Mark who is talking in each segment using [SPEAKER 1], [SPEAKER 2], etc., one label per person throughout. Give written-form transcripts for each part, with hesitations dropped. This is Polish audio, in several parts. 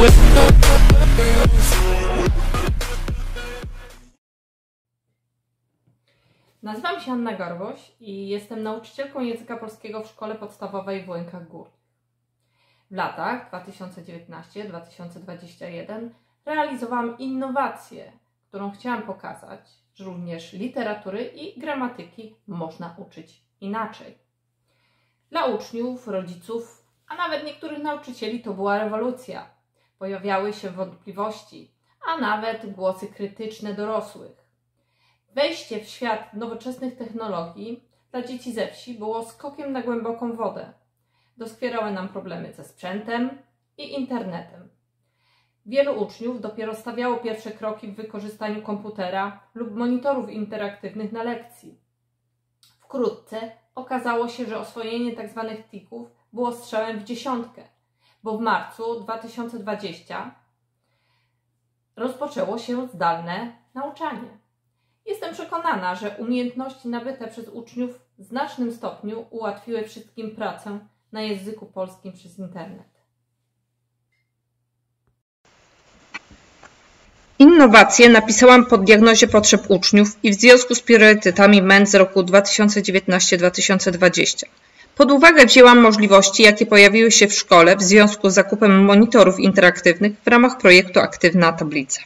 [SPEAKER 1] Nazywam się Anna Garboś i jestem nauczycielką języka polskiego w Szkole Podstawowej w Łękach Górnych. W latach 2019-2021 realizowałam innowację, którą chciałam pokazać, że również literatury i gramatyki można uczyć inaczej. Dla uczniów, rodziców, a nawet niektórych nauczycieli to była rewolucja. Pojawiały się wątpliwości, a nawet głosy krytyczne dorosłych. Wejście w świat nowoczesnych technologii dla dzieci ze wsi było skokiem na głęboką wodę. Doskwierały nam problemy ze sprzętem i internetem. Wielu uczniów dopiero stawiało pierwsze kroki w wykorzystaniu komputera lub monitorów interaktywnych na lekcji. Wkrótce okazało się, że oswojenie tzw. TIK-ów było strzałem w dziesiątkę, bo w marcu 2020 rozpoczęło się zdalne nauczanie. Jestem przekonana, że umiejętności nabyte przez uczniów w znacznym stopniu ułatwiły wszystkim pracę na języku polskim przez internet.
[SPEAKER 2] Innowacje napisałam po diagnozie potrzeb uczniów i w związku z priorytetami MEN z roku 2019-2020. Pod uwagę wzięłam możliwości, jakie pojawiły się w szkole w związku z zakupem monitorów interaktywnych w ramach projektu Aktywna Tablica.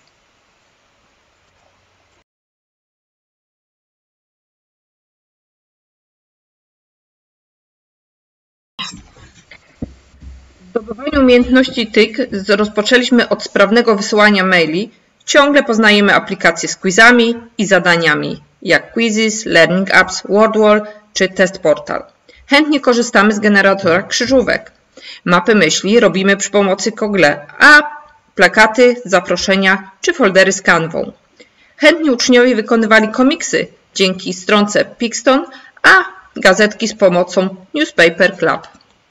[SPEAKER 2] W zdobywaniu umiejętności TIK rozpoczęliśmy od sprawnego wysyłania maili. Ciągle poznajemy aplikacje z quizami i zadaniami, jak Quizzes, Learning Apps, WordWall czy Test Portal. Chętnie korzystamy z generatora krzyżówek. Mapy myśli robimy przy pomocy Google, a plakaty, zaproszenia czy foldery z Canvą. Chętni uczniowie wykonywali komiksy dzięki stronce Pixton, a gazetki z pomocą Newspaper Club.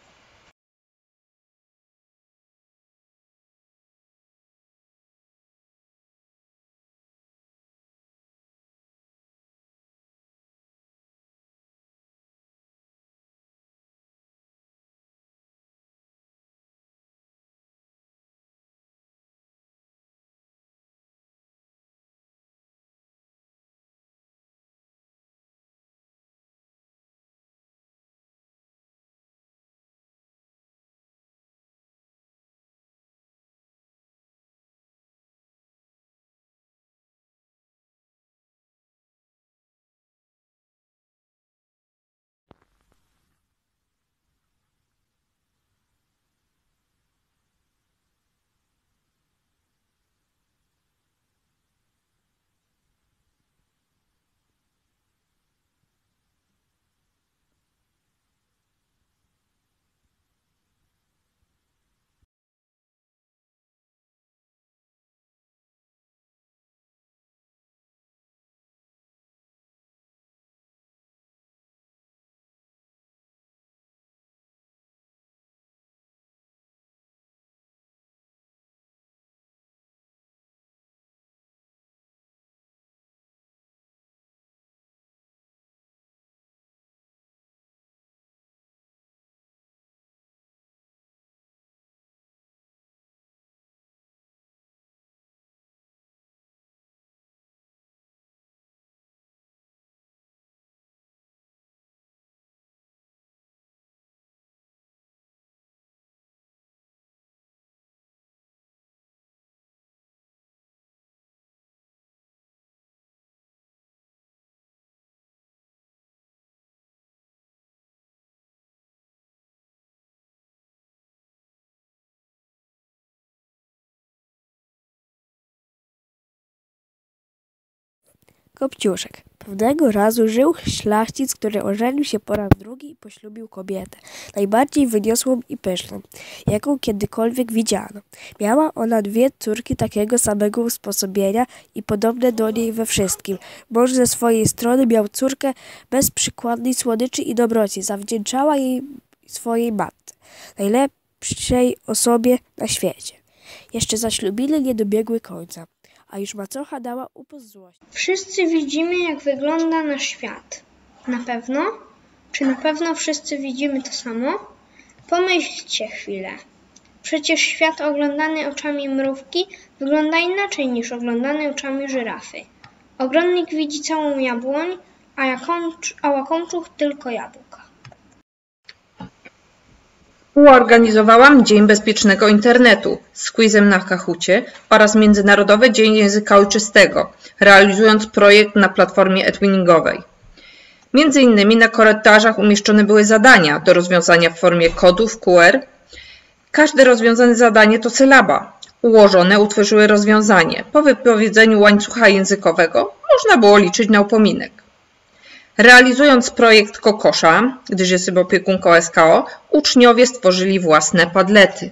[SPEAKER 3] Kopciuszek. Pewnego razu żył szlachcic, który ożenił się po raz drugi i poślubił kobietę, najbardziej wyniosłą i pyszną, jaką kiedykolwiek widziano. Miała ona 2 córki takiego samego usposobienia i podobne do niej we wszystkim. Mąż ze swojej strony miał córkę bezprzykładnej słodyczy i dobroci, zawdzięczała jej swojej matce, najlepszej osobie na świecie. Jeszcze zaślubiny nie dobiegły końca, a już macocha dała upust złości.
[SPEAKER 4] Wszyscy widzimy, jak wygląda nasz świat. Na pewno? Czy na pewno wszyscy widzimy to samo? Pomyślcie chwilę. Przecież świat oglądany oczami mrówki wygląda inaczej niż oglądany oczami żyrafy. Ogrodnik widzi całą jabłoń, a łakomczuch tylko jabłka.
[SPEAKER 2] Współorganizowałam Dzień Bezpiecznego Internetu z quizem na Kahoocie oraz Międzynarodowy Dzień Języka Ojczystego, realizując projekt na platformie edwinningowej. Między innymi na korytarzach umieszczone były zadania do rozwiązania w formie kodów QR. Każde rozwiązane zadanie to sylaba. Ułożone utworzyły rozwiązanie. Po wypowiedzeniu łańcucha językowego można było liczyć na upominek. Realizując projekt Kokosza, gdyż jestem opiekunką SKO, uczniowie stworzyli własne padlety.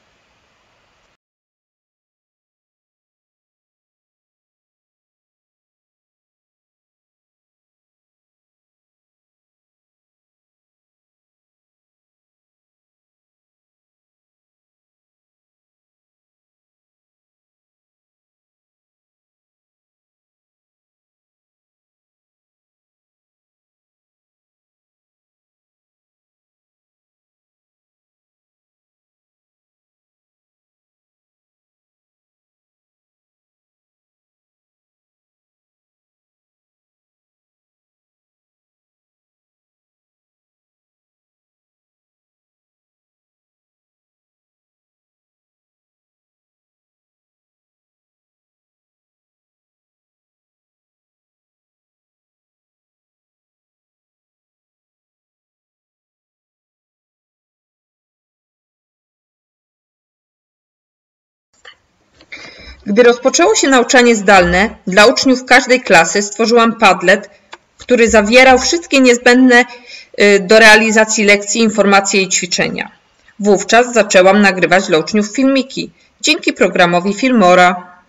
[SPEAKER 2] Gdy rozpoczęło się nauczanie zdalne, dla uczniów każdej klasy stworzyłam Padlet, który zawierał wszystkie niezbędne do realizacji lekcji informacje i ćwiczenia. Wówczas zaczęłam nagrywać dla uczniów filmiki dzięki programowi Filmora.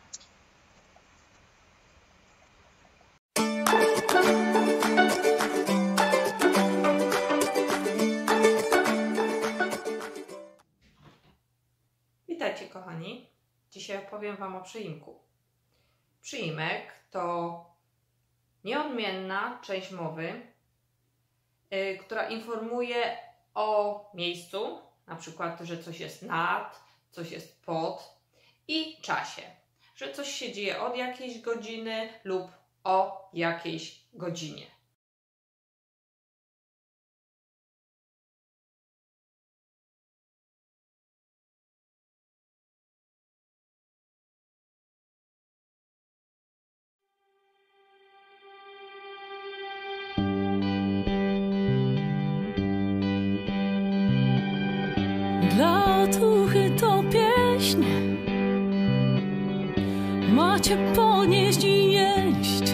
[SPEAKER 1] Witajcie kochani. Dzisiaj opowiem Wam o przyimku. Przyimek to nieodmienna część mowy, która informuje o miejscu, na przykład, że coś jest nad, coś jest pod i czasie, że coś się dzieje od jakiejś godziny lub o jakiejś godzinie.
[SPEAKER 5] Dla otuchy to pieśń, macie ponieść i jeść.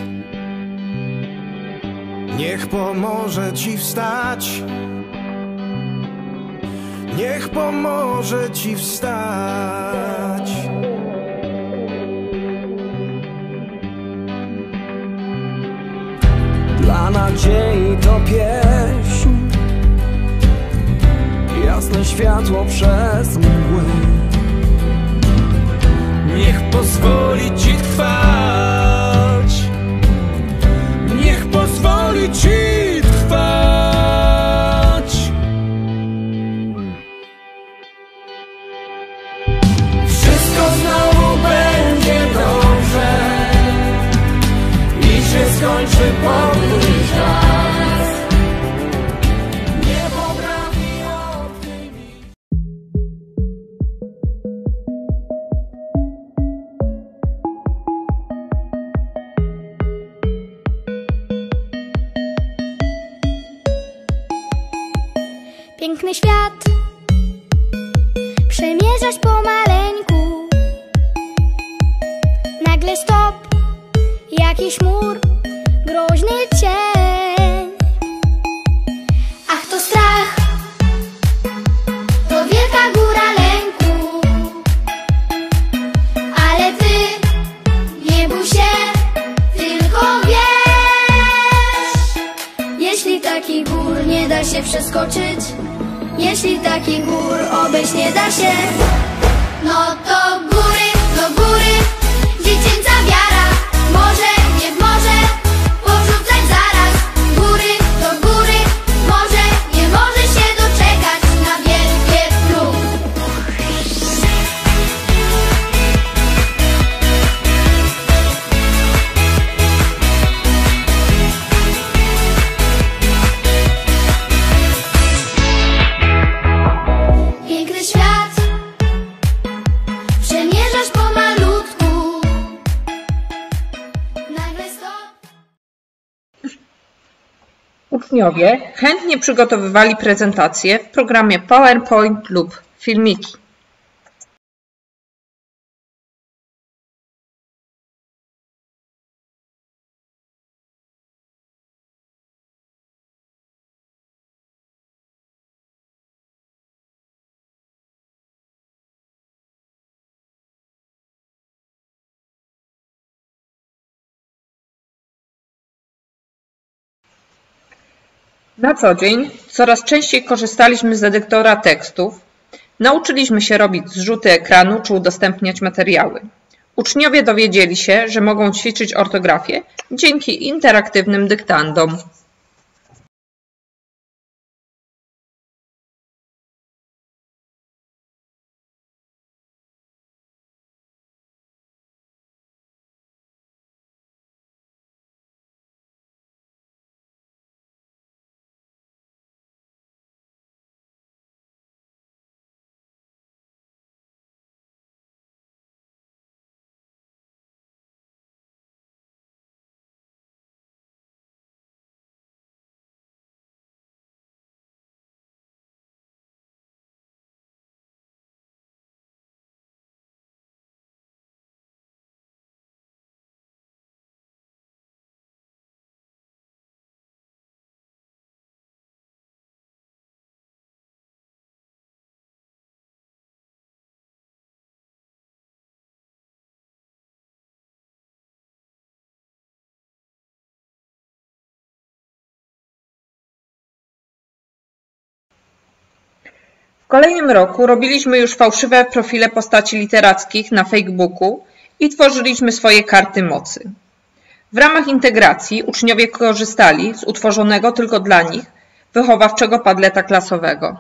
[SPEAKER 6] Niech pomoże ci wstać, niech pomoże ci wstać. Dla nadziei to pieśń, jasne światło przez mgłę. Niech pozwoli ci trwać, niech pozwoli ci trwać. Wszystko znowu będzie dobrze i się skończy podły czas. Nie poprawi optymizm.
[SPEAKER 7] Piękny świat przemierzasz pomaleńku. Nagle stop, jakiś mur, groźny cień. Ach, to strach, to wielka góra lęku. Ale ty nie bój się, tylko wiesz, jeśli takich gór nie da się przeskoczyć, jeśli takich gór obejść nie da się, no to góry, do góry, dziecięca wiara. Może, nie może porzucać zaraz. Góry, do góry, może, nie może się doczekać na wielkie plus.
[SPEAKER 2] Uczniowie chętnie przygotowywali prezentacje w programie PowerPoint lub filmiki. Na co dzień coraz częściej korzystaliśmy z edytora tekstów, nauczyliśmy się robić zrzuty ekranu czy udostępniać materiały. Uczniowie dowiedzieli się, że mogą ćwiczyć ortografię dzięki interaktywnym dyktandom. W kolejnym roku robiliśmy już fałszywe profile postaci literackich na Facebooku i tworzyliśmy swoje karty mocy. W ramach integracji uczniowie korzystali z utworzonego tylko dla nich wychowawczego padleta klasowego.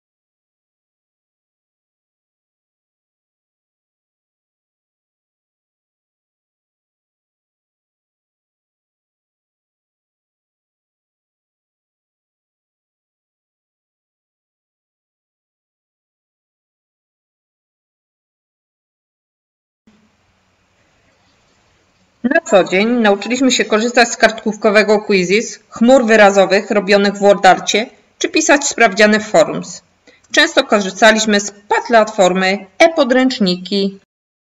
[SPEAKER 2] Na co dzień nauczyliśmy się korzystać z kartkówkowego Quizzes, chmur wyrazowych robionych w WordArcie czy pisać sprawdziany w Forums. Często korzystaliśmy z platformy e-podręczniki.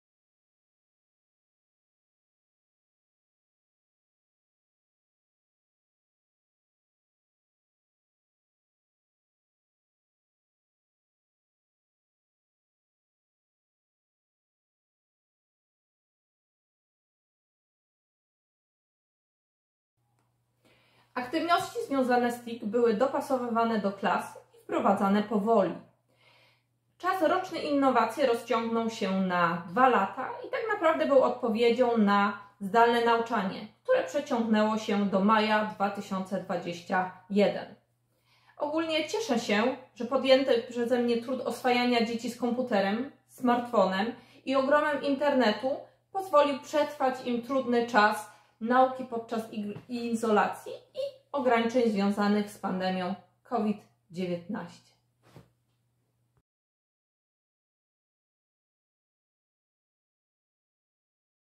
[SPEAKER 1] Aktywności związane z TIK były dopasowywane do klas i wprowadzane powoli. Czas roczny innowacji rozciągnął się na 2 lata i tak naprawdę był odpowiedzią na zdalne nauczanie, które przeciągnęło się do maja 2021. Ogólnie cieszę się, że podjęty przeze mnie trud oswajania dzieci z komputerem, smartfonem i ogromem internetu pozwolił przetrwać im trudny czas nauki podczas izolacji i ograniczeń związanych z pandemią COVID-19.